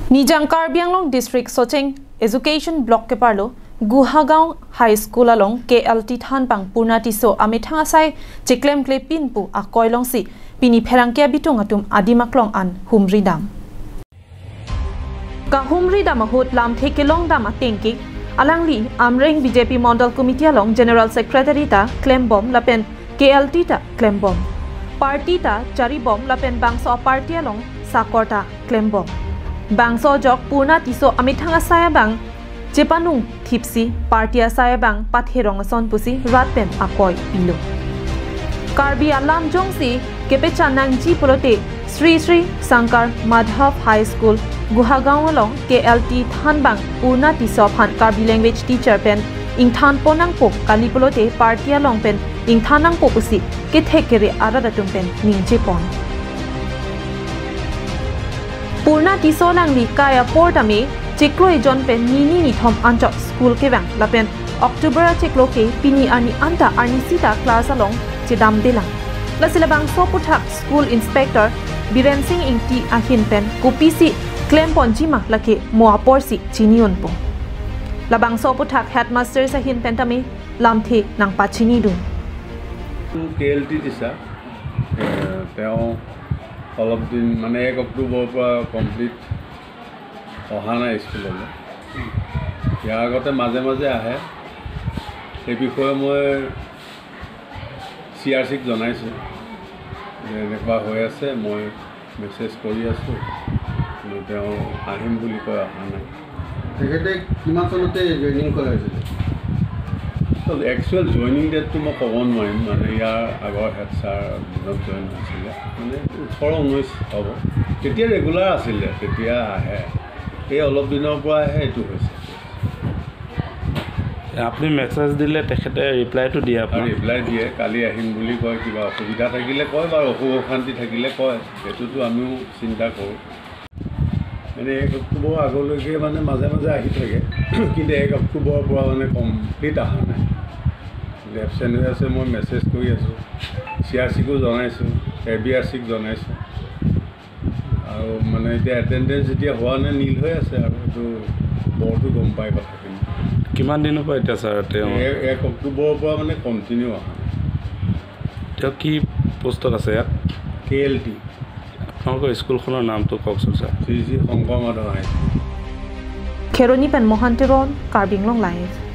Nijang Karbi Anglong District Socheng Education Block ke parlo Guhagaon High School along KLT Thanpang Purnatiso amithanga sai chiklem kle pinpu a koilong si pini pherangkia bitung atum adimaklong an humri dam ka humri dam hot lam thekelong dam atengki alangli amreng BJP Mandal Committee along General Secretary ta klembom lapen KLT ta klembom party ta chari bom lapen bangso party along sakorta klembom Bangso jok purna tiso amithanga saya bang Jepanung tipsi partia saya bang patherong son pusi ratpen akoi pilo Karbi alam jongsi kepecha nangji polote Sri Sri Sankar Madhav High School Guhagaon along KLT Thanbang purna tiso phan Karbi language teacher pen ingthan ponang pok kali polote partia long pen ingthanang popusi kethekere aradatum pen ningje pon Purna tisolang li kaya portame cheklo jon pen nini ni thom anchok school ke bang lapen October cheklo ke pini ani anta ani sita class along chidam delang la silabang soputhak school inspector Biren Singh ingti ahin pen kopisi claim ponjima lake moaporsi chinion po labang soputhak headmaster sahin pentame lamthe nang pachini dun KLT disa teo all of the Mane October complete Ohana school. Yagote Maze Maze ahe. Ei bikoye moi CRC jonaisu. Nekba hoi ase moi message kori asu. Teo ahim buli koi ahana. Tekete kiman sonote joining kora hoisile? So the actual joining date to my own mind, and yeah, I got had sir not join Australia. For almost over. Ketia regular Australia, Ketia I all of the no boy had to us. Apni message dile tekhete reply to dia apni reply diye kali ahim buli koi kiba asubidha thakile koi ba okhanti thakile koi etu to amiu chinta koru মানে 1 অক্টোবৰ আগলৈকে মানে মাজে মাজে আহি থাকে কিন্তু 1 অক্টোবৰ পৰা মানে কমপ্লিট আহা নাই লেপচেন হৈ আছে মই মেছেজ কৰি আছো CRC কো জনাইছো ABRC কো জনাইছো আৰু মানে এতিয়া এটেন্ডেন্স এতিয়া হোৱা নাই নীল হৈ আছে আৰু তো বৰটো গম পাই কথা কিমান দিনৰ পৰা এটা স্যাৰ 1 অক্টোবৰৰ পৰা মানে কন্টিনিউ আহা তেওঁ কি পোষ্টত আছে ইয়াত KLT আপোনালোকৰ স্কুলখনৰ নামটো কওকচোন sir Shri Shri Shankar Madhav high Kheroni pen Mohantiron Karbinglong live